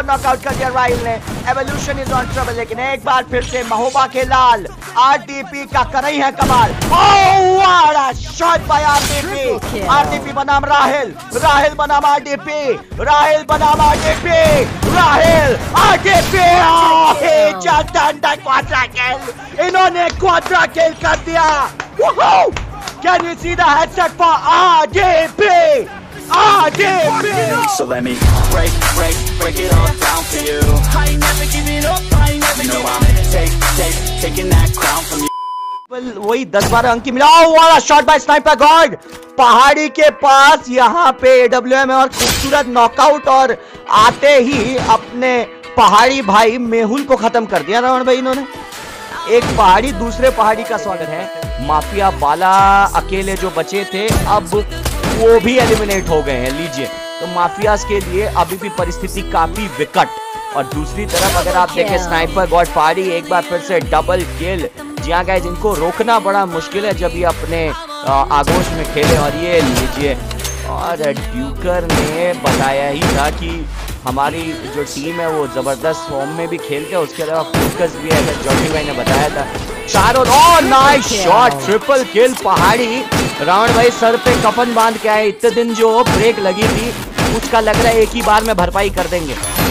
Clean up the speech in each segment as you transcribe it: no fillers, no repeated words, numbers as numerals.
Knockout कर दिया राहिल ने। एवोल्यूशन इज ऑन ट्रबल, लेकिन एक बार फिर से महोबा के लाल आरडीपी का कर रही है कमाल। शॉट बाय आरडीपी, आरडीपी बनाम राहिल, राहिल बनाम आरडीपी, राहिल बनाम RDP, Rahil RDP. Quadra kill, इन्होंने क्वाड्रा किल कर दिया। Can you see the headset for RDP? RDP! So let me break it all down for you. I ain't never giving up, I ain't never giving up. Taking that crown from you. वही 10-12 अंक की मिला। वाला shot bye sniper God, पहाड़ी के पास यहाँ पे AWM है और खूबसूरत नॉकआउट, और आते ही अपने पहाड़ी भाई मेहुल को खत्म कर दिया रावण भाई इन्होंने। एक पहाड़ी दूसरे पहाड़ी का स्वागत है। माफिया बाला अकेले जो बचे थे अब वो भी एलिमिनेट हो गए हैं। लीजिए, तो माफियाज के लिए अभी भी परिस्थिति काफी विकट। और दूसरी तरफ अगर आप देखें स्नाइपर गॉड पहाड़ी एक बार फिर से डबल किल। जी हाँ गाइस, इनको रोकना बड़ा मुश्किल है जब ये अपने आगोश में खेले। और ये लीजिए, और ड्यूकर ने बताया ही था कि हमारी जो टीम है वो जबरदस्त फॉर्म में भी खेलते हैं, उसके अलावा फोकस भी है, जॉकी भाई ने बताया था। चारों नाइस शॉट, ट्रिपल किल पहाड़ी। रावण भाई सर पे कफन बांध के आए। इतने दिन जो ब्रेक लगी थी उसका लग रहा है एक ही बार में भरपाई कर देंगे।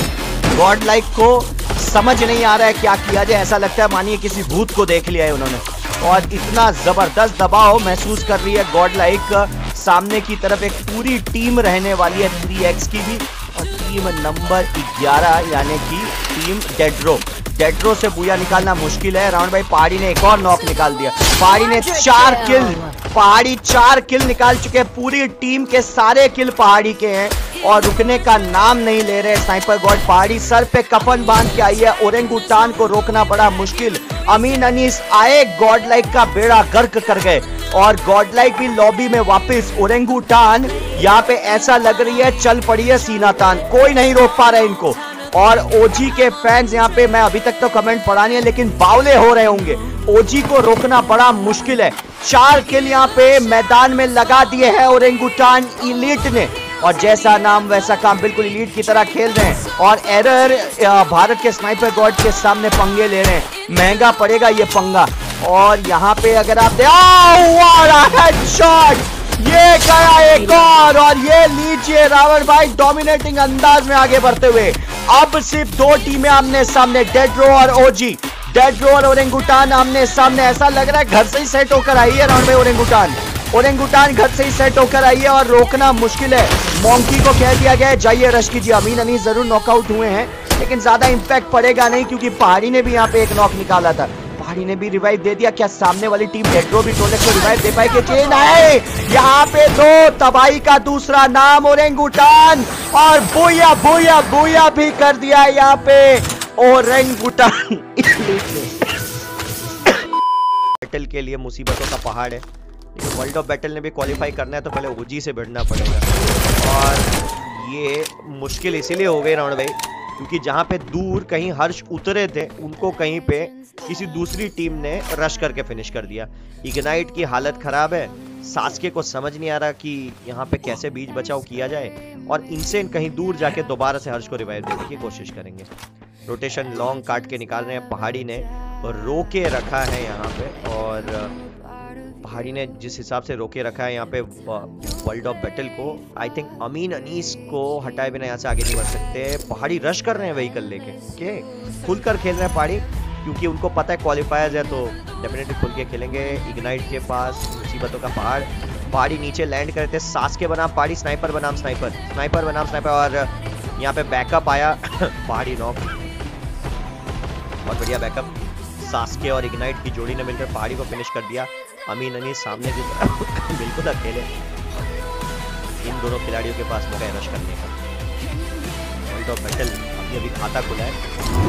गॉड लाइक को समझ नहीं आ रहा है क्या किया जाए, ऐसा लगता है मानिए किसी भूत को देख लिया है उन्होंने। और इतना जबरदस्त दबाव महसूस कर रही है गॉड लाइक। सामने की तरफ एक पूरी टीम रहने वाली है 3x की भी, और टीम नंबर 11 यानी कि टीम डेड्रो। डेड्रो से बुया निकालना मुश्किल है। राउंड भाई पहाड़ी ने एक और नॉक निकाल दिया। पहाड़ी ने 4 किल, पहाड़ी 4 किल निकाल चुके हैं। पूरी टीम के सारे किल पहाड़ी के हैं और रुकने का नाम नहीं ले रहे स्नाइपर गॉड। पहाड़ी सर पे कफन बांध के आई है। ओरेंगुटान को रोकना बड़ा मुश्किल। अमीन अनीस आए, गॉड लाइक का बेड़ा गर्क कर गए और गॉड लाइक भी लॉबी में वापस। ओरेंगुटान यहाँ पे ऐसा लग रही है चल पड़ी है सीना तान, कोई नहीं रोक पा रहा है इनको। और ओजी के फैंस यहाँ पे, मैं अभी तक तो कमेंट पढ़ा नहीं है लेकिन बावले हो रहे होंगे। ओजी को रोकना बड़ा मुश्किल है। 4 किल यहाँ पे मैदान में लगा दिए हैं ओरेंगुटान इलीट ने, और जैसा नाम वैसा काम, बिल्कुल इलीट की तरह खेल रहे हैं। और एरर भारत के स्नाइपर गॉड के सामने पंगे ले रहे हैं, महंगा पड़ेगा ये पंगा। और यहाँ पे अगर आप हेडशॉट, ये गया एक और ये लीजिए रावण भाई डोमिनेटिंग अंदाज में आगे बढ़ते हुए। अब सिर्फ 2 टीमें आमने सामने, डेड्रो और ओजी। डेड्रो और ओरेंगुटान आमने सामने। ऐसा लग रहा है घर से ही सेट होकर आई है रावण भाई ओरेंगुटान। ओरेंगुटान घर से ही सेट होकर आई है और रोकना मुश्किल है। मॉन्की को कह दिया गया है जाइए रश कीजिए। अमीन अनीस जरूर नॉकआउट हुए हैं लेकिन ज्यादा इंपैक्ट पड़ेगा नहीं, क्योंकि पहाड़ी ने भी यहाँ पे एक नॉक निकाला था। पहाड़ी ने भी रिवाइव दे दिया। क्या सामने वाली टीम डेड्रो भी टोलेक्स को रिवाइव दे पाएगी? चेन आए यहाँ पे 2 तबाही का दूसरा नाम ओरेंगुटान, और बुया बुया बुया भी कर दिया यहाँ पे ओरेंगुटान। बैटल के लिए मुसीबतों का पहाड़ है, लेकिन वर्ल्ड ऑफ बैटल ने भी क्वालिफाई करना है तो पहले ओजी से भिड़ना पड़ेगा। और ये मुश्किल इसीलिए हो गई रावण भाई क्योंकि जहाँ पे दूर कहीं हर्ष उतरे थे उनको कहीं पे किसी दूसरी टीम ने रश करके फिनिश कर दिया। इग्नाइट की हालत खराब है। सास्के को समझ नहीं आ रहा कि यहाँ पे कैसे बीच बचाव किया जाए, और इनसे कहीं दूर जाके दोबारा से हर्ष को रिवाइव देने की कोशिश करेंगे। रोटेशन लॉन्ग काट के निकाल रहे हैं। पहाड़ी ने रोके रखा है यहाँ पे, और पहाड़ी ने जिस हिसाब से रोके रखा है यहाँ पे वर्ल्ड ऑफ बैटल को, आई थिंक अमीन अनीस को हटाए बिना यहाँ से आगे नहीं बढ़ सकते। पहाड़ी रश कर रहे हैं व्हीकल लेके, ओके खुलकर खेल रहे हैं पहाड़ी, क्योंकि उनको पता है क्वालिफायर्स है तो डेफिनेटली खुल के खेलेंगे। इग्नाइट के पास मुसीबतों का पहाड़। पहाड़ी नीचे लैंड करे थे। सास्के बनाम पहाड़ी, स्नाइपर बनाम स्नाइपर, स्नाइपर बनाम स्नाइपर, और यहाँ पे बैकअप आया। पहाड़ी नॉक, बहुत बढ़िया बैकअप। सास्के और इग्नाइट की जोड़ी ने मिलकर पहाड़ी को फिनिश कर दिया। अमीन अनीस सामने की तरफ बिल्कुल अकेले। इन दोनों खिलाड़ियों के पास मौका है रश करने का। वर्ल्ड ऑफ बैटल अभी खाता खुला है,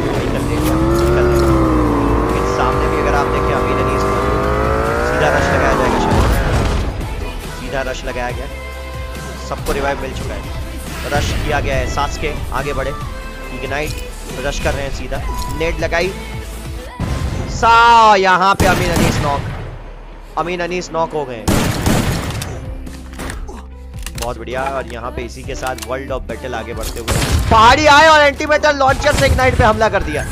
लेकिन सामने भी अगर आप देखें अमीन अनीस को सीधा रश लगाया जाएगा। शायद सीधा रश लगाया गया, सबको रिवाइव मिल चुका है, रश किया गया है। सास्के आगे बढ़े, इग्नाइट रश कर रहे हैं सीधा, नेट लगाई यहाँ पे अमीन अनीस नॉक। अमीन अनीस नॉक हो गए। बहुत बढ़िया। और यहाँ पे इसी के साथ वर्ल्ड ऑफ बैटल आगे बढ़ते हुए पहाड़ी आए और एंटीमेटर लॉन्चर से इग्नाइट पे हमला कर दिया।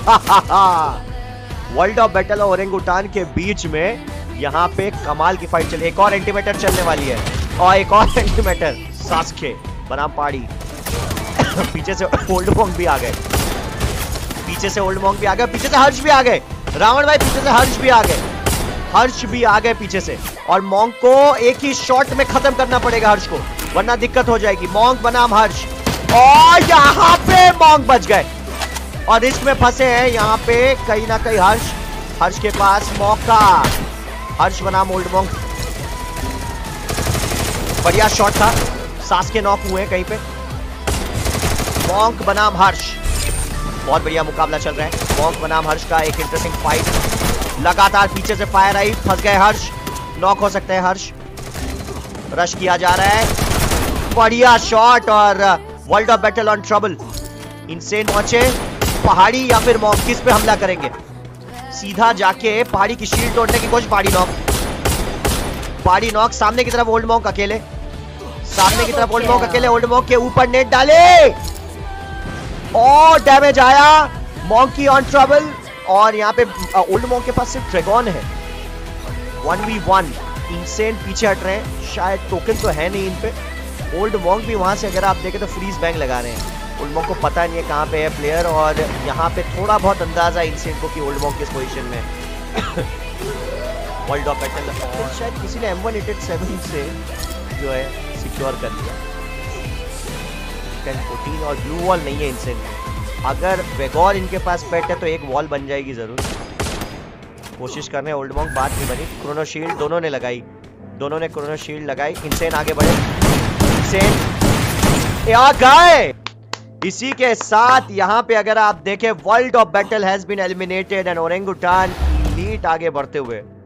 वर्ल्ड ऑफ बैटल और ओरेंगुटान के बीच में यहाँ पे कमाल की फाइट चली। एक और एंटीमेटर चलने वाली है और एक और एंटीमेटर सास्के बनाम पहाड़ी। पीछे से ओल्ड मॉन्क भी आ गए, पीछे से ओल्ड मॉन्क भी आ गए, पीछे से हर्ष भी आ गए। रावण भाई पीछे से हर्ष भी आ गए, हर्ष भी आ गए पीछे से। और मॉन्क को एक ही शॉट में खत्म करना पड़ेगा हर्ष को, वरना दिक्कत हो जाएगी। मॉन्क बनाम हर्ष और यहाँ पे मॉन्क बच गए और रिस्क में फंसे हैं यहाँ पे कहीं ना कहीं हर्ष। हर्ष के पास मौका, हर्ष बनाम ओल्ड मॉन्क। बढ़िया शॉट था, सास के नॉक हुए कहीं पे। मॉन्क बनाम हर्ष, बहुत बढ़िया मुकाबला चल रहा है। मॉन्क बनाम हर्ष का एक इंटरेस्टिंग फाइट। लगातार पीछे से फायर आई, फंस गए हर्ष, नॉक हो सकते हैं हर्ष। रश किया जा रहा है, बढ़िया शॉट और world of battle on trouble. Insane पहुंचे, पहाड़ी या फिर मॉन्क, किस पे हमला करेंगे? सीधा जाके पहाड़ी की शील्ड तोड़ने की कोशिश। पहाड़ी नॉक, पहाड़ी नॉक। सामने की तरफ ओल्ड मॉन्क अकेले, सामने की तरफ ओल्ड मॉन्क अकेले। ओल्ड मॉन्क के ऊपर नेट डाले और डैमेज आया। मॉन्की ऑन ट्रबल और यहाँ पे ओल्ड मॉन्क के पास सिर्फ ड्रैगन है। 1v1। इनसेन पीछे हट रहे हैं, शायद टोकन तो है नहीं इन पे। ओल्ड मॉन्क भी वहां से अगर आप देखें तो फ्रीज बैंग लगा रहे हैं। ओल्ड मॉन्क को पता नहीं है कहाँ पे है प्लेयर और यहाँ पे थोड़ा बहुत अंदाजा इनसेन को कि ओल्ड मॉन्क किस पोजीशन में है। वर्ल्ड ऑफ बैटल शायद किसी ने M187 से जो है सिक्योर कर लिया। 10-14 और ब्लू वॉल नहीं है इनसेन। अगर वेगोर इनके पास पेट है तो एक वॉल बन जाएगी जरूर। कोशिश कर रहे हैं ओल्ड मॉन्क, बात नहीं बनी। क्रोनो शील्ड दोनों ने लगाई, दोनों ने क्रोनो शील्ड लगाई। इनसेन आगे बढ़े, इनसेन आ गए। इसी के साथ यहाँ पे अगर आप देखें world of battle has been eliminated and orangutan elite आगे बढ़ते हुए